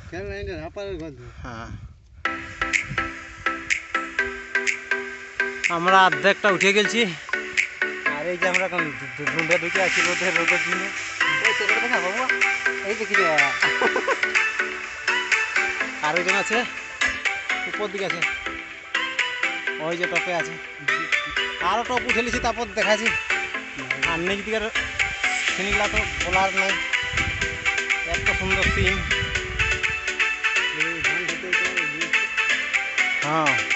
হ্যাঁ, আমরা অর্ধেকটা উঠে গেছি। আর এই যে আমরা এখন ঢুঁড়ে ঢুকে আছি রোদের দিনে। এই দেখি আর ওইজন আছে উপর দিকে আছে, ওই যে টপে আছে, আরও টপ উঠে নিছি, তারপর দেখাচ্ছি। আর নিচ দিকের সিনগুলা তো বলার নাই, এত সুন্দর সিন। হ্যাঁ।